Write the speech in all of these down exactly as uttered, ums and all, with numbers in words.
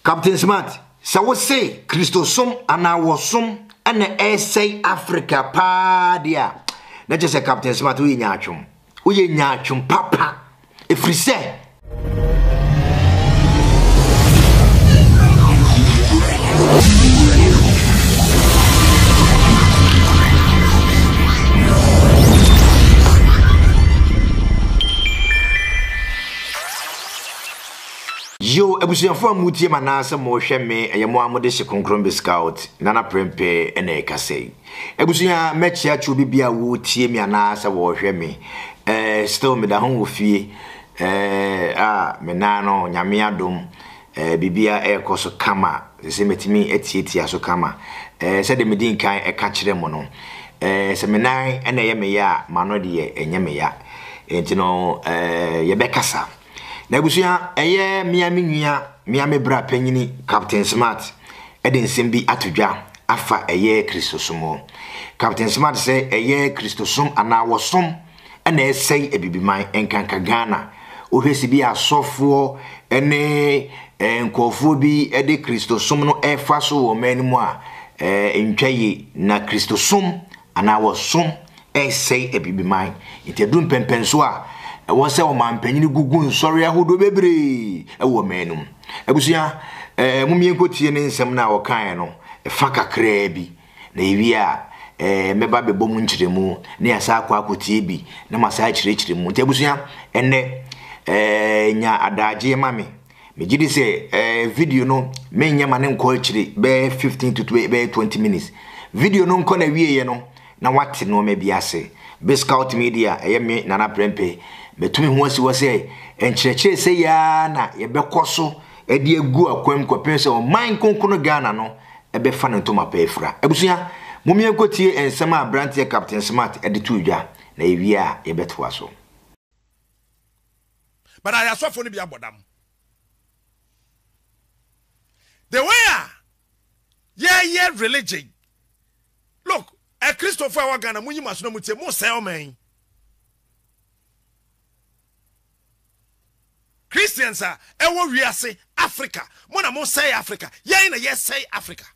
Captain Smart, so what say Christosum and I was some and the essay Africa pa dia. Not just a Captain Smart, we nyachum. We nyachum papa. If we say yo ebusuafo amutie manase mo hweme eyemo amode hye konkron be scout nana prempe ene kasei ebusua mechia chu bibia wo tie mi anase wo hweme eh still me da ho wo fie eh ah me na no nyame adom eh bibia ekoso kama se metimi etietia so kama eh se de medin kan e ka kire mo no eh se me nan ene ye me ya mano de enye me ya enti no eh ye bekasa na busuya eye miami nua miami bra panyini Captain Smart eden sembi atodwa afa eye Christosum Captain Smart say eye Christosum ana wosom ena esei ebibiman enkanka Ghana ohwesi bi asofo ene enkofo bi ede Christosum no efa so wo manimu a entwaye na Christosum ana wosom esei ebibiman itedum pempenso a won se o man panyini gugu nsori ahodo bebre e wo menum abusia eh mumie kotie ne nsem na wo kan no e fa kakra bi na ewia eh meba bebo mu nkyeremu ne asa akwa akotie bi na masa kyerechire mu abusia enne eh nya adaje mame me gidi se eh video no me nya mane nko akyire be fifteen to twenty minutes video no nko na wieye no na wate no me biase be scout media eyeme nana prempe betumi ho asi wose enkyerechire se ya na ye bekoso edi egu akwam kopense o man konkono Ghana no ebe fa ne ntoma pa efra abusuya mumie kotie ensema brantie Captain Smart edi tuudwa na ewia ye betwa so but I asofo ni bia bodam the way yeah yeah religion look a Christopher wa Ghana munyi maso no mutie mo say o man Christians are ewo wiase Africa. Mona mo say Africa. Ye na yes say Africa.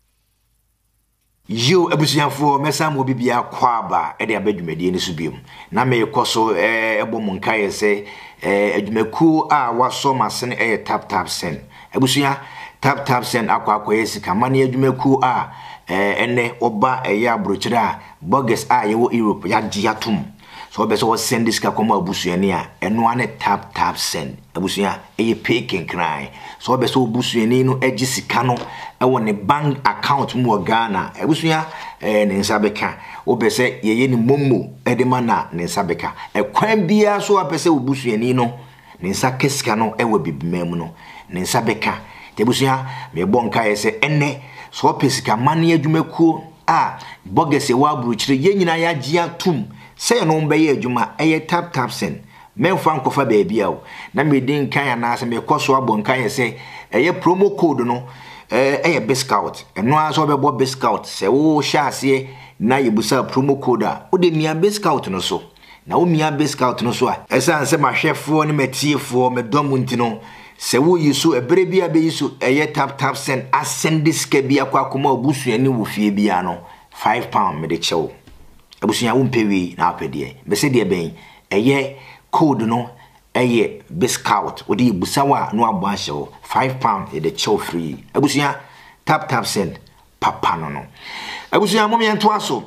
Yo ebusianfo mesa mo bibia kwaba e de abadwumadi ni so biom. Na me koso eh ebo mo nkae se eh adwumaku a waso masene eh tap tap sen. Ebusia tap tap sen akwa akwa yesika mane adwumaku a eh ene oba eya abrochira a bogus a yewo Europe ya giatum. So be so send this ka komo abusuani a eno ane tap tap send abusuya eye pay ken cry so be so abusuani no agi sika no e wo ne bank account mu Ghana abusuya eh ne nsabeka wo be se yeye ni momo e de mana ne nsabeka e kwan bia so apese abusuani no ne nsa kesika no e wo bibimam no ne nsabeka te abusuya me bonka ye se enne so pesika mane adwumakuo a bogese wa buruchire ye nyina ya gia tum say no mbe ye adwuma eye tap tap sen memfa nkofa baabi awo na me din kan na se me koso abon kan ye se eye promo code no eh eye biscout eno aso be bo biscout se wo sha ase na yebusa promo code a wo de mia biscout no so na wo mia biscout no so a esa anse mahwefo ne matiefo me dom ntino se wo yiso ebere bia be yiso eye tap tap sen asend diska bia kwa akoma obusuani wo fie bia no five pound me de chew abusunya wumpewi na apedie bese de ben eye code no eye biscout odi busawa no abo ahye five pound e de chew free abusunya tap tap send papa no no abusunya mom yento aso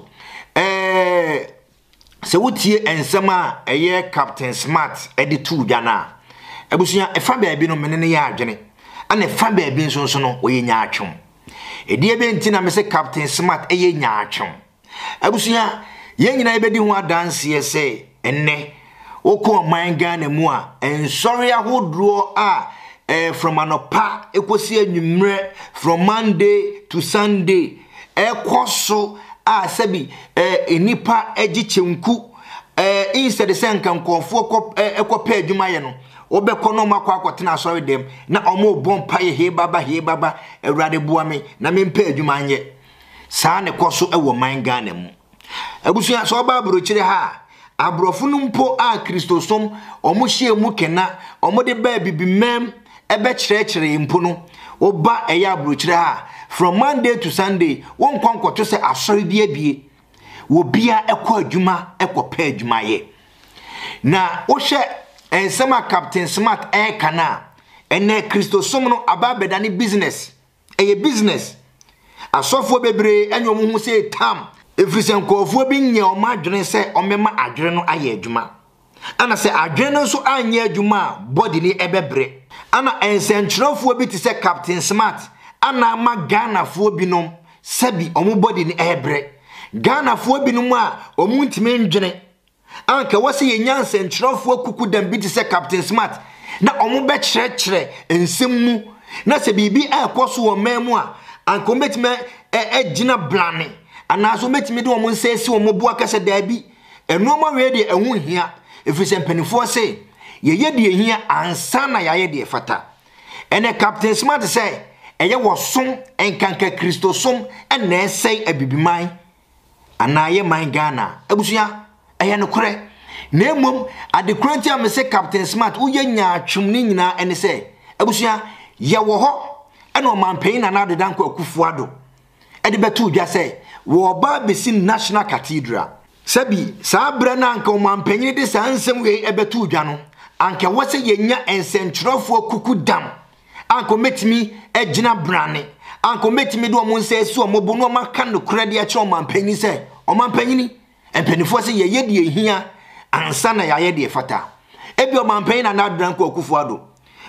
eh se wotie ensema eye Captain Smart edi tu dwa na abusunya efa baabi no menene ya adwene ana efa baabi nso nso no oye nya atwom edi ebe ntina me se Captain Smart eye nya atwom abusunya ye nyina ebedi ho adanse ese enne okọ man Ghana mu a ensori ahodro a eh from anopa ekosi anwumre from Monday to Sunday ekoso a sebi eh enipa egichemku eh instead senka nkonfo ko ekopa adwuma ye no obekọ no makọ akọtena sorry dem na omo bompa ye he baba he baba ewrade boame na mempa adwuma anye saa ne koso ewo man Ghana mu abusuya so ba abrochire ha abrofo no mpo a Christosum omo hie mu kena omo de ba bibimam ebe kyerɛkyerɛ mpo no oba eya abrochire ha from Monday to Sunday won kwankwoto se asori bia bie wo bia ekọ adwuma ekọ pa adwuma ye na wo hye ensema Captain Smart e kana ene Christosom no ababeda ne business eye business asofo bebre enyo mu hu se tam efrisen kofo bi nye o ma adwene se o mema adwene no aye adwuma ana se adwene no so anye adwuma body ni ebebre ana ensentrofo bi ti se Captain Smart ana ma Ghana fo binom sabi omu body ni ebre Ghana fo binom a omu ntime ndwene anka wose yenya ensentrofo kuku dam bi ti se Captain Smart na omu be kire kire ensem mu na se bibi ekoso wo memu a anka ometime egina blane ana so metime de omu nsesi omu bo akase daabi enoma we de ehu hia efise mpanifo se ye ye de hia ansa na ya ye de fata ene Captain Smart say eye wosom enkanka Christosom ene esai abibiman ana ye man Ghana abusia eye no kore na emom adekranti am se Captain Smart uye nya atwumni nyina ene say abusia ye wo ho ene o manpen na na adedan kwa akufuado ede betu dwa say wo ba besi National Cathedral sabi sabra na anka o manpen de sansem we ebetu dwa no anka wose yenya ensentrofo kuku dam anko metimi egina brane anko metimi do mo nsesu o mobo no maka no krade a che o manpanyi se o manpanyi empanifo se ye yedi ehia ansa na ya yedi fata ebi o manpanyi na na dran ko akufuado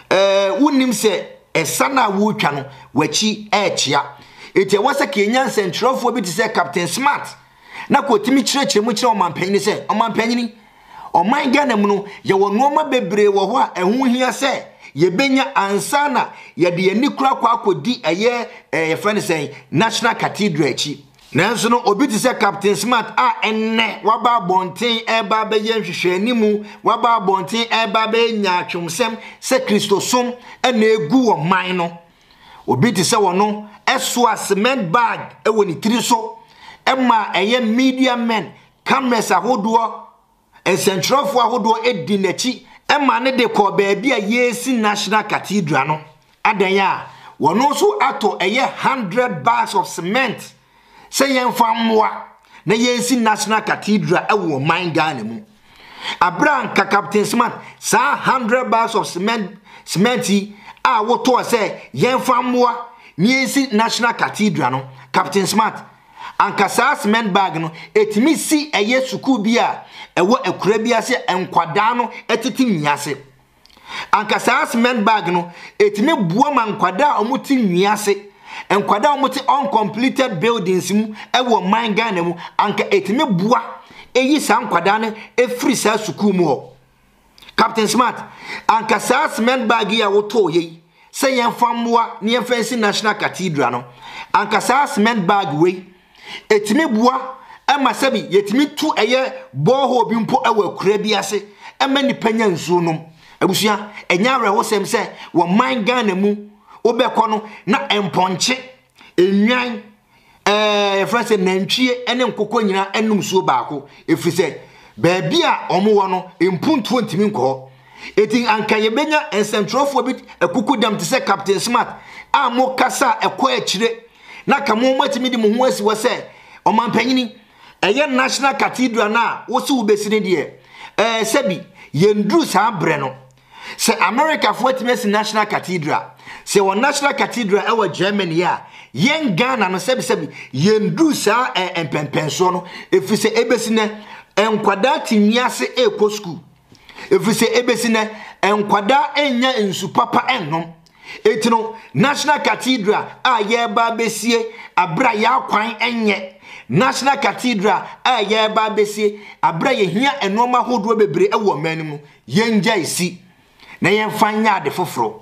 eh wonim se esana wo twa no wachi echia ete wose kenya ensentrofo bi ti se Captain Smart na ko timi kirekire mu kire o manpanyi se o manpanyi o man Ghana mu no ye wo noma bebre wo ho a ehu hia se ye benya ansana ye de ani kura kwa akodi eye eh friend say National Cathedral chi nanso no obi ti se Captain Smart a enne waba bonten e ba be ye hwehwani mu waba bonten e ba be nya atwomsem se Christosom ena egu wo man no obi ti se wo no eso a cement bag e woni tiri so emma eye media men cameras ahodo ensentrofo ahodo edi nachi emma ne de ko baabi a yesi National Cathedral no adanya wono so ato eye one hundred bags of cement say yemfa mmoa na yesi National Cathedral ewo man Ghana mu abran ka Captain Smart sa one hundred bags of cement cementi a woto say yemfa mmoa yesi National Cathedral no Captain Smart anka sa cement bag no etimi si eye suku bia ewo ekura bia se enkwada no etiti nwiase anka sa cement bag no etimi buo man kwada omuti nwiase enkwada omuti uncompleted buildings mu ewo man Ghana mu anka etimi bua eyi sa nkwada no efri sa suku mu ho Captain Smart anka sa cement bag ya woto ye se yemfa mmoa ne yemfansi National Cathedral no anka sa cement bag we etimi bua ema sabi yetimi tu eye boho bi mpo ewa akura bi ase ema ni panya nsuo nom abusua enya reho sem se wo man Ghana mu obekọ no na emponche enwan eh France nantwie ene nkokọ nyina enum suo baako efise baabi a omo wo no empuntu ntimi nkọ etin anka ye benya ensentrofo bi ekuku dam te se Captain Smart a mo kasa ekọ akire na kamo matimi di mo ho asi wo se o manpanyini eye National Cathedral na wo se wo besine de eh sabi yendru sa bre no se America fo timesi National Cathedral se wo National Cathedral e wo Germany ya yen Ghana no sabi sabi yendru sa empempenso no efise ebesine enkwada timiase eko school efise ebesine enkwada enya ensu papa ennom etino National Cathedral a ye ba besie abra ya kwan enye National Cathedral a ye ba besie abra ye hia enoma hodo bebre e wo manimu yenja isi na yen fanya ade foforo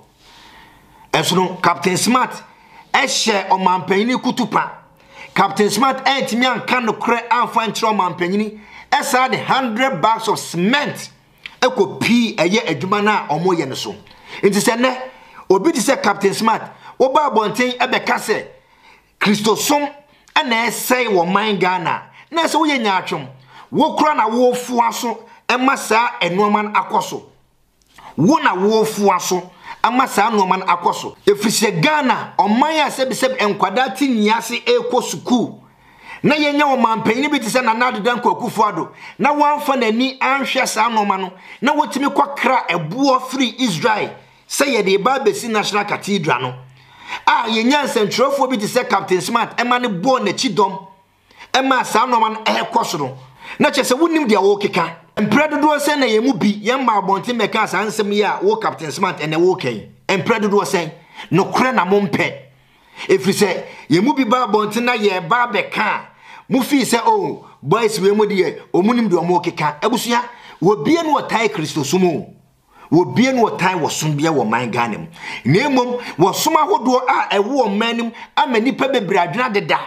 enso Captain Smart e hye o manpanyini kutupa Captain Smart entimi anka no kre anfa nchiro manpanyini e sa de one hundred bags of cement e ko pi eye adwuma na omo ye ne so enti se ne obi di se Captain Smart wo ba bonten ebeka se Christosom ana esai wo man Ghana na se wo ye nya atwom wo kura na wo fu aso e masa enuoman akoso wo na wo fu aso ama saa no man akoso efrise Ghana oman ya sebi sebi enkwada ti niase eko suku na yenya wo mampanyini bi te se na nadu dan kwakufu ado na wanfa nani anhwe saa no man no na wotimi kwakra ebuo free Israel say ye de ba besi National Cathedral no ah yenya nsentropho bi te se Captain Smart ema ne bo na chidom ema saa no man ekoso no na chese wonim dia wo keka empredodo se na yemu bi yemma abonte meka saa nsem ya wo Captain Smart ene wo ken empredodo se no kure na mompe efri se yemu bi ba abonte na ye ba beka mu fi se oh boys we mu de omunim de omo keka ebusua wo bie no tai Kristo sumu wo bie no tai wo som bia wo man ganem na emom wo som ahodo a ewo manim amani pa bebre adwena deda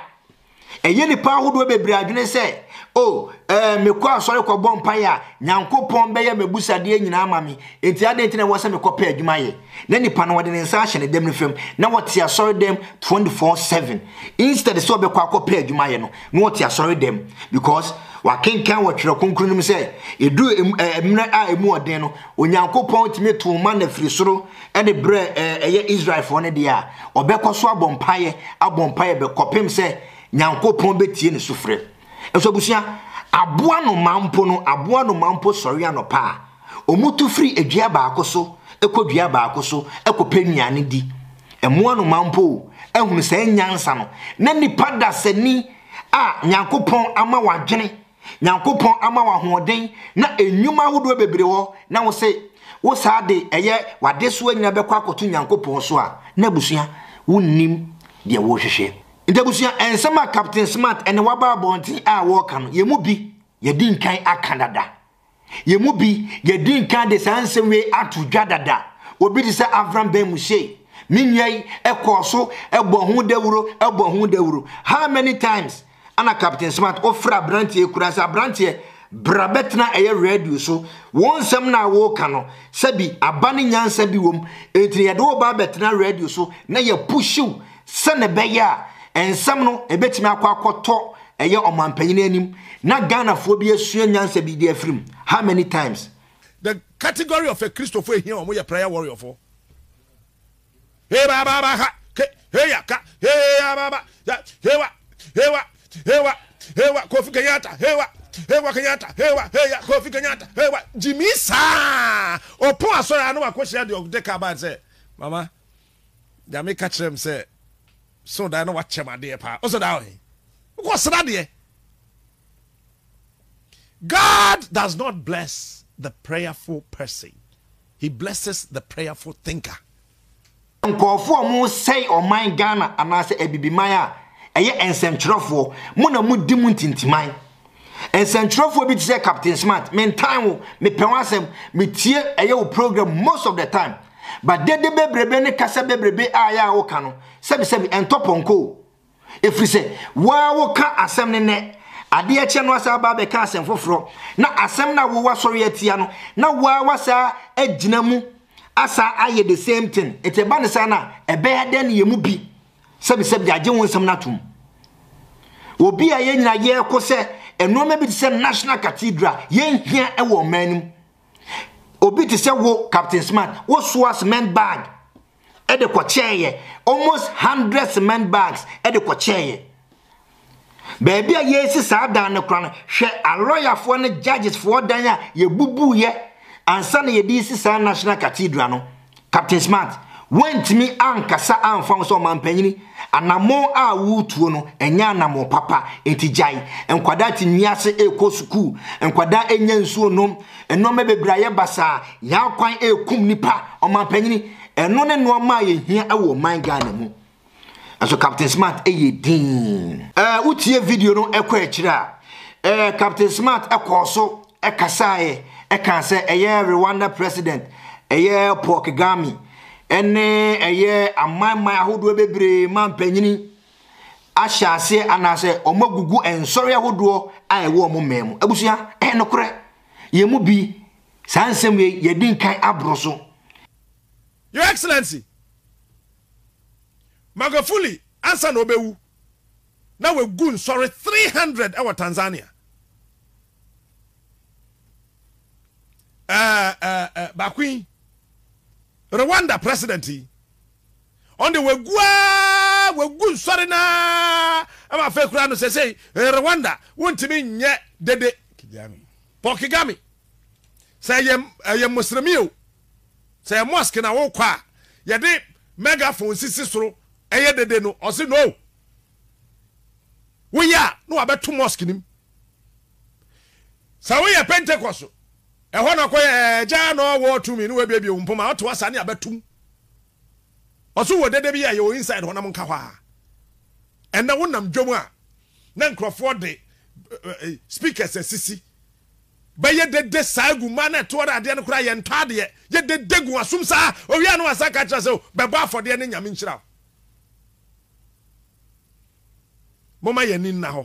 eye ni pa ahodo bebre adwene se oh eh me kwa sori ko bompa ya nyankopon be ya mebusade nyina amami enti ade enti na wo se me kopa adwuma ye na nipa no wode ne nsa ahye ne dem ne fam na wote asori dem twenty-four seven instead so be kwa kopa adwuma ye no na wote asori dem because wakenkan wotwere konkrunum se edu emre a emu oden no onyankopon timi to ma na firi soro e de bre eye Israel fo ne dia obekoso abompa ye abompa ye be kopem se nyankopon betie ne sufre eso busia aboa no mampo no aboa no mampo sori anopa omutu free edua baakoso ekodua baakoso ekopenuane di emoa no mampo ehunu se nyansa no na nipa da sani a nyankopon ama wadwene nyankopon ama wahoden na enyuma hodo bebre wo na wo se wo saade eye wade so anyina bekwa akoto nyankopon so a na busia wonnim de wo hwehwe Ntebusia ensema Captain Smart ene waba bonti a wo ka no yemu bi ye di nkan akandada yemu bi ye di nkan de sanse we atudwa dada obi di se Avram Ben Mushe minwai ekoso ebo hu dawuro ebo hu dawuro how many times ana Captain Smart ofra brantie kurasa brantie brabetna eye radio so wonsem na wo ka no sabi abane nyansa bi wom etri ye do ba betna radio so na ye pushu sene beya ensam no ebetimi akwa akoto eye omampanyine anim na Ghana fo bi asua nyansa bi di afrim how many times the category of a Christopher here omo ye prayer warrior for hey baba baba hey ya ka hey ya baba hey wa hey wa hey wa hey wa Kofi Kenyatta hey wa hey wa Kenyatta hey wa hey ya Kofi Kenyatta hey wa Jimmy sa opo asori anu akohia de odeka ba say mama ya me catch them say so that no watch my dear pa. Also that way. What's that there? God does not bless the prayerful person. He blesses the prayerful thinker. Nkofo mo say o man Ghana anase ebibimaya eye ensentropho mo na mo di mu ntintiman. Ensentropho bi say Captain Smart men time me pewasem me tie eye o program most of the time. But de de bebrebe ne kasa bebrebe aya wo ka no sebi sebi entoponko efri se wa wo ka asem ne ne ade a che no asa ba be ka asem foforo na asem na wo wasori atia no na wa wasa agina mu asa aye the same thing ete ba ne sa na ebe ade ne yemu bi sebi sebi age won nsem na tum obi aye nyina ye ko se enoma bi se National Cathedral ye hia e wo manim obi ti se wo Captain Smart wo so cement bag e de ko cheye almost one hundred cement bags e de ko cheye baby a yesi sa dan ne kran hwe a lawyer fo ne judges fo dan a ye bubu ye ansa na ye di si sa National Cathedral no Captain Smart went me ankasa anfa so mampanyini anamo a wutuo no enya anamo papa entijai enkwada ti niase eko suku enkwada enya nsuo nom enome bebraye basa ya kwan ekum nipa omampanyini eno ne no ma ye hia ewo man Ghana mu aso Captain Smart eye din eh utie video no ekwa akira eh Captain Smart ekoso ekasae ekanse eye Rwanda president eye Paul Kagame ene eye amman ahodo bebre mampanyini ahyase anase omagugu ensori ahodo a ewo mo mem abusua enokre yemu bi sansem ye din kan abroso. Your Excellency Magufuli answer no bewu now we gun sorry three hundred our Tanzania uh uh, uh Bakwin Rwanda president on the wegua wegu sorry na ama fe kura no say say Rwanda wontimi nye dede Kigami Paul Kigami say yem yem muslimi o say mosque na wo kwa ye de megaphone sisi soro eye dede no o say no we ya no abeto mosque nim sa we ya Pentecost e ho na koye ja no wo to me no we bia bia umpoma to asa ne abetum oso wo dede bia ye o inside ho na monka hwa and na wonam dwom a na nkrofo de speakers sisi ba ye dede sagu mana to da de no kura ye ntade ye dede gu asum sa owia no asa ka kira se be ba afode ne nyame nkyira moma ye nin na ho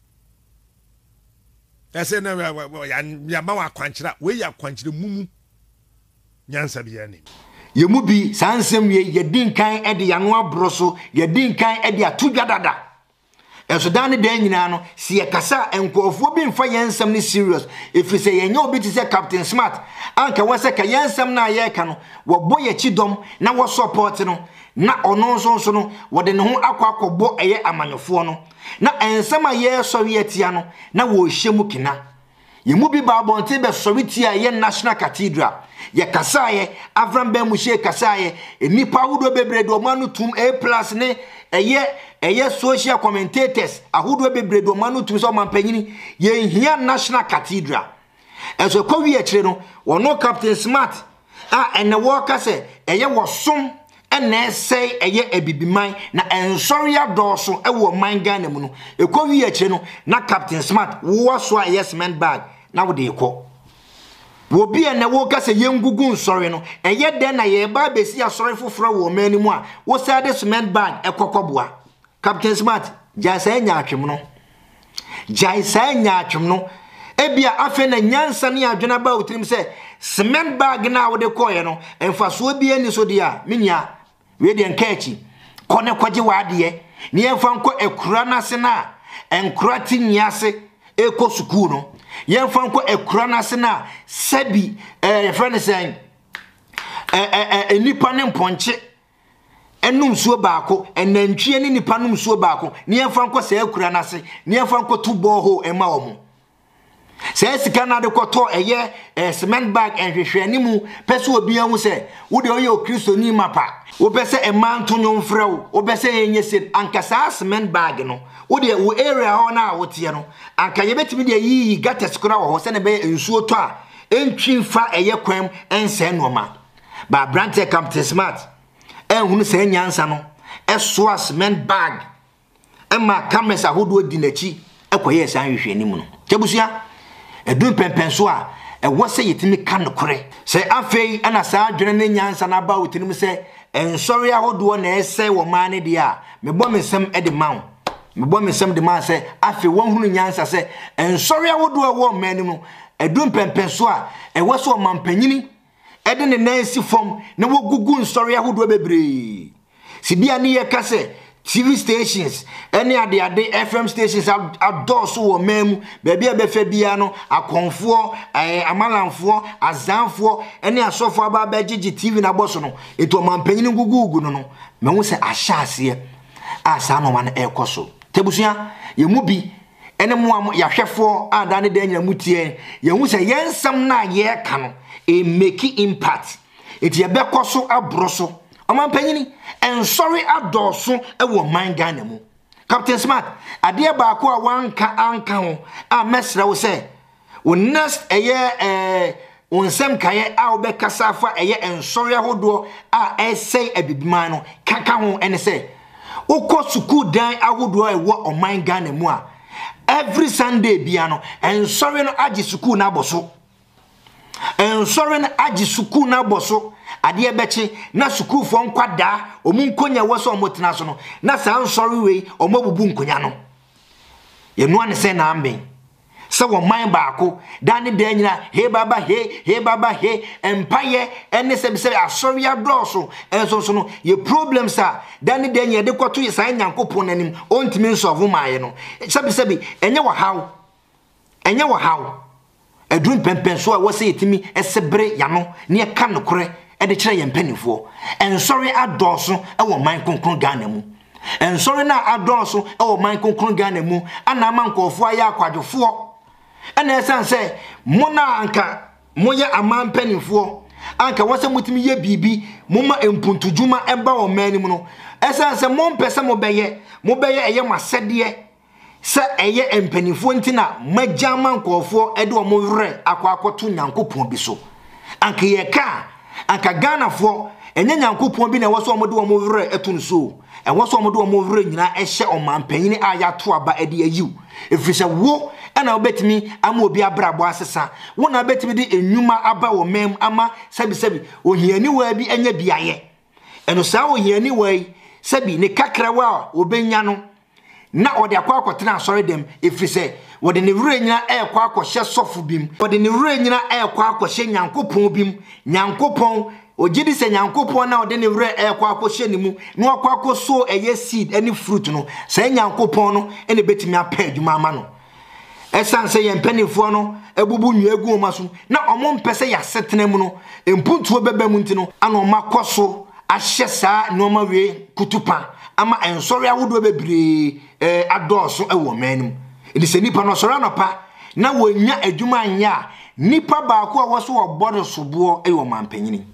ese na ya ya ma wa kwankyira we ya kwankyira mumu nyansa bia ni ye mu bi sansem ye ye dinkan e de yano abroso ye dinkan e de atodwadada eso dan ne dan nyina no si ye kasa enkofo bi mfa yensam ne serious if say ye nya obi ti say Captain Smart anka wose ka yensam na ye ka no wo boye chidom na wo support no na ono nso nso no wo de ne ho akwa akọbọ eye amanyofo no na ensam a ye so ye tia no na wo hyemu kina ye mu bi ba bonte be so tia ye National Cathedral ye kasaye Avram Ben Mushe kasaye enipa wudo bebre do manu tum A plus ne eye eye social commentators ahudo bebre do manu tum so mampanyini ye hia National Cathedral enso ko wi akire no wono Captain Smart a ene wo kase eye wosom ene sei eye ebibiman na ensori adoso e wo man Ghana mu no e ko wi akire no na Captain Smart wo so a yes man bag na wo de ko wo bi ene wo kase yengugu nsori no eye den na ye ba besi asori foforo wo mani mu a wo sade cement bag ekokoboa Captain Smart jaisa nya atwem no jaisa nya atwem no ebia afe na nyansa ne adwena ba otrim se cement bag na wo de koye no emfaso bi ani so de a menya we de nkachi kone kwaje wade ne emfa nko ekura na se na enkura ti nyase eko sukuu no yemfa nko ekura na se na sabi eh friend say eh eh nipa ne mponche enum suo baako enantwie ne nipa num suo baako ne yemfa nko se ekura na se ne yemfa nko tubo ho ema omo se sika na de koto eye cement bag enhwehwe ni mu pese obi ahu se wo de oye okristo ni mapa wo pese e manto nyom frɛwo wo pese enye se ankasa cement bag no wo de wo area ho na wo tie no anka ye betimi de yi gata skora wo se ne be nsuo to a entwimfa eye kwam ense noma ba brante Captain Smart enhunu se nyansa no eso cement bag ema cameras ahodo di nachi ekoye san hwehwe ni mu no tebusia edun pempenso a e wose yetimi kan kore se afei ana sa adwene ne nyansa na ba wotinim se ensori ahodo na ese wo mane dia mebo mesem e de mawo mebo mesem de man se afei wonhunu nyansa se ensori ahodo wo mane no edun pempenso a e wose o mampanyini e de ne nansi fom na wo gugu ensori ahodo bebre sibia ne ye kase T V stations any ade ade F M stations adoso wo mem baabi a befa bia no akonfo eh amalanfo azanfo any asofo aba bagigi T V na boso no eto mampanyini gugugu no no mehu se ahyase asa no man ekoso tebusia ye mu bi ene mo ya hwefo ada ne da nya mutie ye hu se yensam na ye ka no e make impact eti ye bekoso abroso amampanyini ensori adoso ewo man Ghana mu Captain Smart ade baako a wanka anka ho a mesra wo se wo next eye eh wonsem kaye a obekasa fa eye ensori ahodo a essay abibiman no kaka ho ene se ukọ suku dan ahodo e wo oman Ghana mu a every Sunday bia no ensori no agi suku na boso ensori no agi suku na boso ade bechi na suku fo nkwada omunkonya wo so omotena so no na san sorry we omabubu nkonya no ye no ane se na amben se wo man baako dan ne dan nyina he baba he he baba he empire ene se se asori adoso enso so no ye problems a dan ne dan nyina de kwato ye san nyankopon nanim ontimi nsovo maaye no sebi sebi enye wo haw enye wo haw edun pempenso a wo se yetimi esebre yano ne ka nokore e de kire ye mpanimfo ensori adoso e wo man konkron Ghana mu ensori na adoso e wo man konkron Ghana mu ana amankofo aya akwadwofo ena esan se mona anka moya aman mpanimfo anka wose mutimi ye bibi moma empuntujuma eba wo man mu no esan se mo mpese mo beye mo beye eye masede se eye empanimfo ntina magya amankofo e de wo mo wre akwa akoto Nyankopon bi so anka ye ka anka Ghana fo enye Nyankopon bi na woso omode wo mo wre etun so e woso omode wo mo wre nyina e hye omanpanyin aya to aba e de ayiw efise wo ana obetimi ama obi abrabo asesa wo na betimi de enwuma aba wo mem ama sabi sabi ohiani wa bi anya biaye eno sa ohiani wa sabi ne kakra wa obenya no na ode akwa akotena asori dem efise wode ne wure nyina e kwa akohye sofo bim wode ne wure nyina e kwa akohye Nyankopon bim Nyankopon ogidi se Nyankopon na ode ne wure e kwa akohye ne mu na akwa akoso eye seed any fruit no se Nyankopon no ene betimi apa adwuma ama no esan se ye mpanifo no ebubu nyu egu omaso na omo mpese ya setena mu no empuntuo beba mu ntino ana oma koso ahye saa no ma we kutupa ama ensori awodo bebre eh adoso e wo manum edi se nipa no soro anopa na wonya adwuma anya nipa baako a woso obodo sobo e wo mampanyini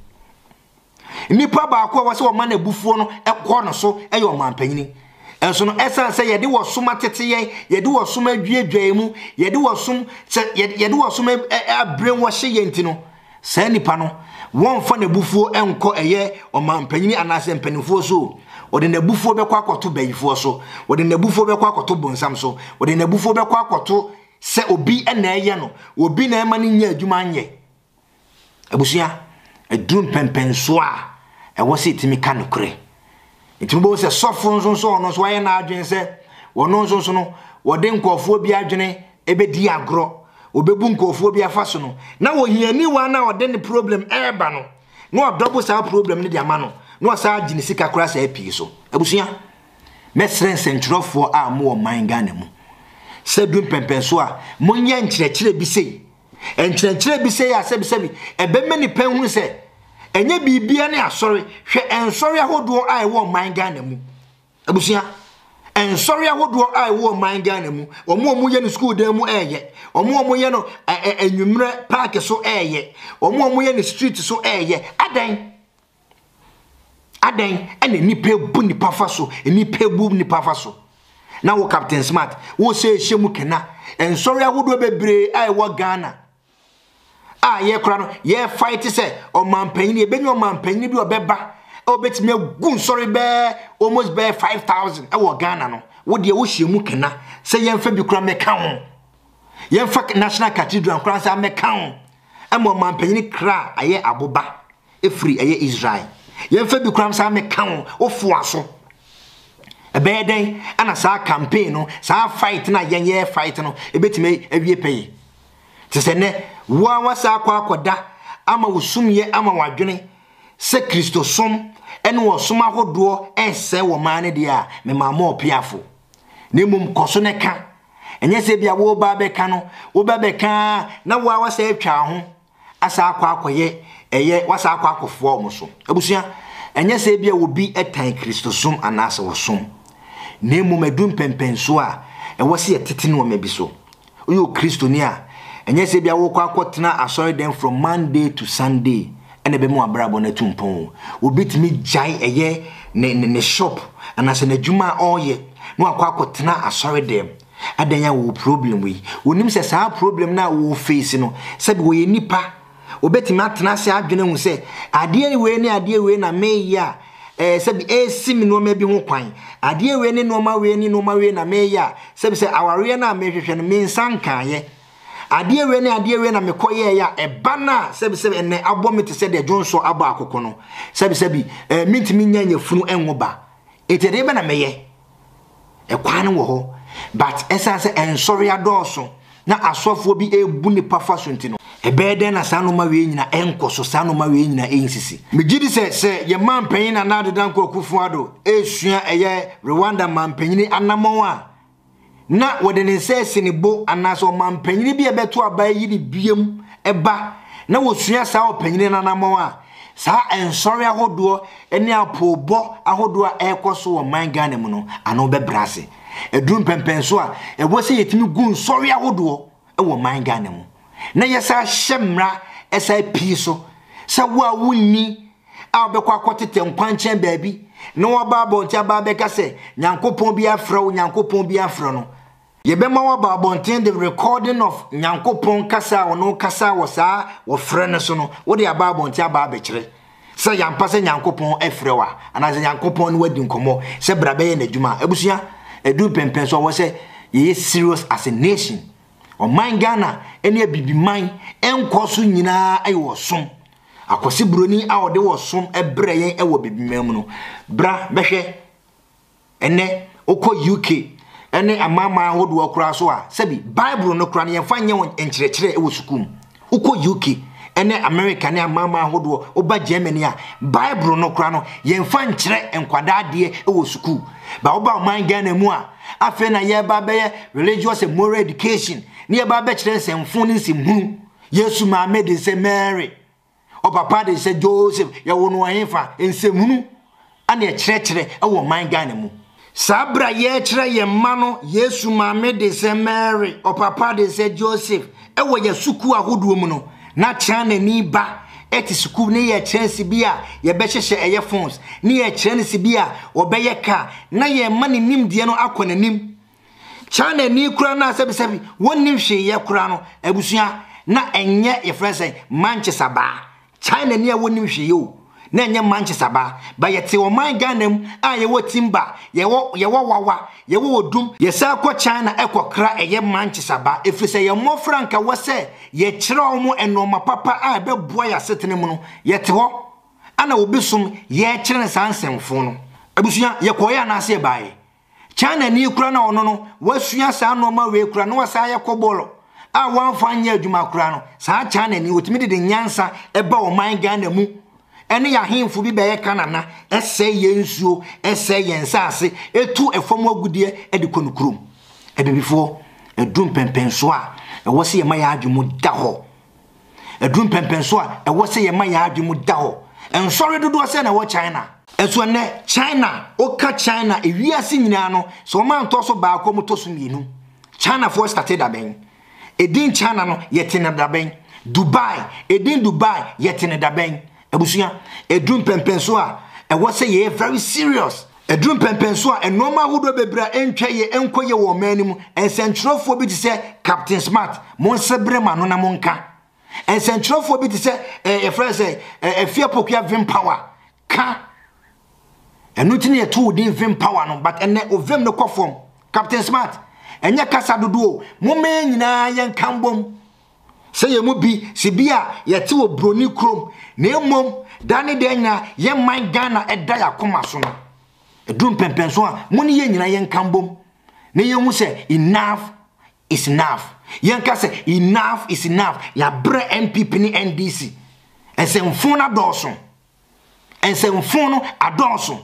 nipa baako a woso wo man abufuo no e kɔ no so e wo mampanyini enso no esan se yede wo soma teteye yede wo soma dwedwan mu yede wo som yede wo soma abrem wo hye yenti no sa nipa no won fa na bufuo enko eye o mampanyini anase mpanimfo so ode na bufuo be kwa akoto bayifo so ode na bufuo be kwa akoto bonsam so ode na bufuo be kwa akoto se obi ena eye no obi na ema ni nya adwuma anye abusia edrum pempenso a e wo se timi kanokre itimo se sofo nso so no so aye na adwen se wono nso so no wode nkofo bi adwene ebedi agro obebu nkofo bi afaso no na wo hiani wa na wode ne problem eba no no double sa problem ne di ama no no sa gine sika kura sa epi so abusia mesren sentrofo a mo man Ghana mu se dum pempenso a monye nkyerɛkyerɛ bi sei nkyerɛkyerɛ bi sei a sebi sebi ebe mani pen hu se enye bibia ne asori hwe ensori ahodo a ewo man Ghana mu abusia ensori ahodo a ewo man Ghana mu omo omo ye no school dem mu eye omo omo ye no enwumre park so eye omo omo ye no street so eye adan adan ene nipa bu nipa faso nipa bu nipa faso na wo Captain Smart wo se ehemu kena ensori ahodo bebre a ewo Ghana ah ye kura no ye fight se o mampanyini ebenyo mampanyini bi obeba obetime gun sorry be almost be five thousand e wo Ghana no wo de wo hyemu kena se ye mfa bi kura meka ho ye mfa National Cathedral kura sa meka ho e mo mampanyini kra aye aboba e free aye Israel ye mfa bi kura sa meka ho ofu aso e be den ana sa campaign no sa fight na ye ye fight no ebetime awie pay tisene wa wasa akwa akoda ama wosumye ama wadwene se Kristo som ene wo som ahodo ense wo mane dia me mama opiafo nemum koso ne ka enye se bia wo ba beka no wo ba beka na wa wasa atwa ho asa akwa akoye eye wasa akwa akofo omo so abusua enye se bia wo bi etan Kristo som anase wo som nemum edum pempenso a e wo se yetete no ma bi so oyo Kristo ni a enye se bia wo kwa akotena asori dem from Monday to Sunday ene be mu abrabo na tumpon obitimi jai eye ne ne shop anase na djuma oye no akwa akotena asori dem adanya wo problem wi wonim se sa problem na wo face no se bi wo ye nipa obetimi atena se adwene hu se ade we ni ade we na me ya eh se bi esimi no ma bi ho kwan ade we ni no ma we ni no ma we na me ya se bi se aware na me hwehwe no me nsanka ye ade we ne ade we na mekoye ya eba na sebi sebi ene abomete se de jonso aba akoko no sebi sebi eh mintimi nyanya funu enwo ba etede be na meye e kwan wo ho but esa se ensori adoso na asofo bi ebu ni pafaso ntino ebe de na sanu ma we nyina enkoso sanu ma we nyina ensisi megidi se se ye mampanyin na na dedan ko akufu ado esua eye Rwanda mampanyin anamon a na wode ne sese ne bo anaso mampanyini bi ebeto abayi ni biem eba na wosua sa opanyini nanamon a sa ensori ahodo ene apobo ahodo a ekoso wo man Ghana mu no ano be brase edun pempenso a ebo se yetimi gu nsori ahodo e wo man Ghana mu na yesa hyemra esa piso sa wo a wonni a be kwa akotete nkwanchen baabi na wo ba bonti aba be ka se nyankopon bi afra wo nyankopon bi afra no ye be ma wo ba bonti the recording of nyankopon kasa wo no kasa wo sa wo frɛ ne so no wo de aba bonti aba be kire se yampa se nyankopon afra wa ana se nyankopon no wadi nkomo se brabe ye na dwuma abusua edu pempen so wo se ye serious as a nation o man Ghana ene bibi man enkoso nyina ayi wo som akwose broni a ode wo som ebre yen e wo bibi man mu no bra behwe ene okọ U K ene amama hodo akura so a sebi Bible no kura ne yemfa nye won enkyerɛkyerɛ e wo sukum okọ U K ene America ne amama hodo oba Germany a Bible no kura no yemfa nkyerɛ enkwada ade e wo suku ba oba man Ghana mu a afa na ye ba be religious and moral education ne ye ba be kyerɛ nsɛmfo ne nsɛmhunu Yesu ma me de se Mary o papa de se Joseph ye wo no ahefa nsɛmhunu ane e kyerɛkyerɛ e wo man Ghana mu sabra ye kyerɛ ye ma no Yesu ma me de se Mary o papa de se Joseph e wo ye suku ahodo mu no na kyana ni ba eti suku ne ye kyerɛnsi bia ye be hyehye eye phones ne ye kyerɛnsi bia obeye ka na ye ma ne nimdeɛ no akɔ nanim kyana ni kura na sabi sabi wonnim hwe ye kura no abusua na enye ye frɛsɛ Manchester ba China ne wonnim hwe ye o na enye Manchester ba ba ye te o man Ghana mu a ye wo timba ye wo ye wo wawa ye wo odum ye sa akɔ China ekɔkra eye Manchester ba efisɛ ye mo franka wo sɛ ye kyerɛ mo enoma papa a be boa ya setene mu no ye te ho ana obisum ye kyerɛ sansemfo no abusua ye kɔya na ase baaye China ni kura na ono no wasua sa noma we kura no wasa ye kɔbɔlɔ a wanfa nya adwuma kura no sa China ni otimi de nyansa eba o man Ghana mu ene ya hemfo bi be ye kanana ese ye nsuo ese ye nsase etu efom agudie e de konukrum ebibifo edum pempenso a e wo se ye ma ya adwumu da ho edum pempenso a e wo se ye ma ya adwumu da ho ensori dodo se na wo China eso ne China oka China ewiase nyina no so ma nto so ba akomo to so mienu China for started aben edin China no yetene daben Dubai edin Dubai yetene daben abusuya edrum pempenso a e wo se ye very serious edrum pempenso a enoma hodo bebra entwa ye enkoye wo manimu ensentrofo bi ti se Captain Smart mon sebre ma no na monka ensentrofo bi ti se e friend say e fia pokua vim power ka enuti ne to din vim power no but ene ovem no kofom Captain Smart enya kasa dodo mo me nyina yen kambom say ye mu bi sibia ye te wo broni krom na emom dane de nya ye man Ghana eda ya koma so no edum pempenso a mo ne ye nyina ye nkambom na ye hu say enough is enough ye nka say enough is enough ya bre M P P ni N D C ensemfo na doso ensemfo no adoso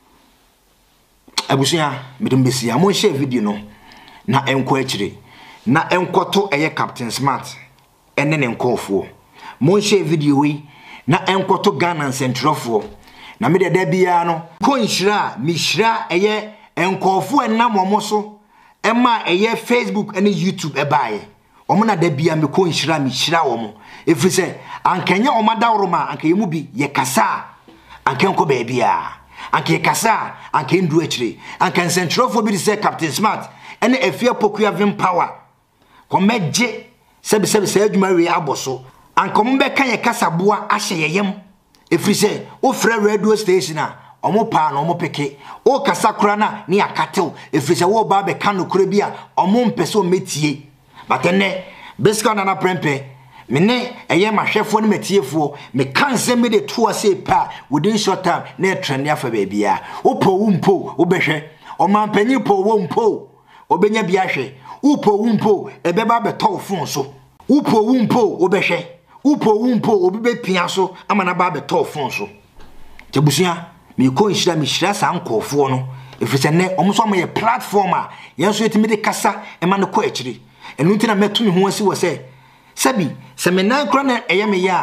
abusia medum besi a mo share video no na enko akire na enkoto eye Captain Smart ene ne nkofo mon share video wi na enkoto Ghana centrofo na me de da bia no ko nhira mi hira eye enkofo enam omoso ema eye Facebook ene YouTube ebaaye omo na da bia me ko nhira mi hira omo efrise ankanya omadawroma anka yemu bi ye kasa anka enko ba bia anka ye kasa anka ndu akire anka centrofo bi se Captain Smart ene efia pokua vim power komeje sebi sebi se adwuma we aboso ankom be kan ye kasaboa ahye yeyem efrise o frɛ radio station a omo pa na omo peke o kasakura na ne akatew efrise wo ba be kan nokura bi a omo mpese o metie batene beska na na prempe mene eye mahwefo ne metiefo me kanse me de to ase pa within short time na trend afa ba bia o po wo mpo wo behwe o mampanyi po wo mpo obenya bia hwe upo wumpo ebeba beto fun so upo wumpo obehwe upo wumpo obi be pia so amana ba beto fun so tebusia me ko nhira me hira sa nkofo no efise ne omso am ye platform a yenso etimi de kasa e ma ne ko akiri enu ntina metu me ho asi wo se sabi se me nan kro na eye me ya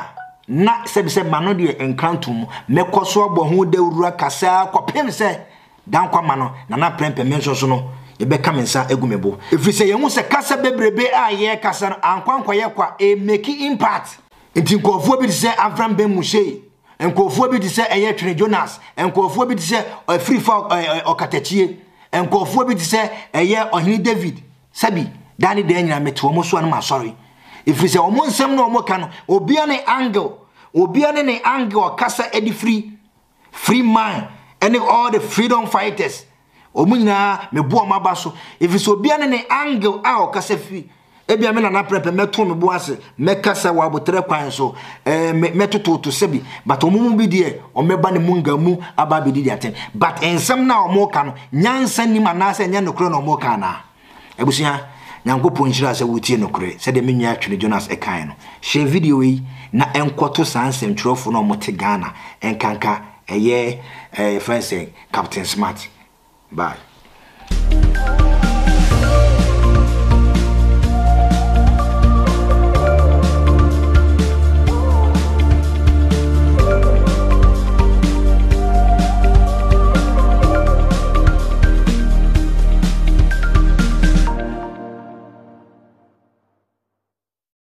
na se be se ma no de enkrantum mekoso abo ho dawura kasa kwapem se dan kwa ma no na na prempe me nso so no ye be kamensa egumebo efri se ye hu se kasa bebrebe a ye kasa no ankwankwa ye kwa e make impact enti nkofo bi se Avram Ben Mushei nkofo bi se eye Twene Jonas nkofo bi se free for okatachie nkofo bi se eye Ohini David sabi dani de nyina meto mo so an ma sorry efri se omo nsem no omo ka no obia ne angle obia ne ne angle kasa edi free free mind and all the freedom fighters omunyina me bo ma ba so efri se obia ne ne angle a o kasa free ebia me na na prepe meto me bo ase me kasa wa botre kwan so eh metoto to sebi but omumu bi de o meba ne munga mu aba bi di aten but ensem na omo ka no nyansa ni manase nya nokro na omo ka na ebusia nyankopon hira se wutie nokre se de menwa Twene Jonas e kan no share video yi na enkoto sansem twrofo na omo te Ghana enkanka eye eh friends Captain Smart bye.